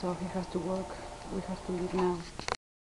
so he has to work. We have to leave now.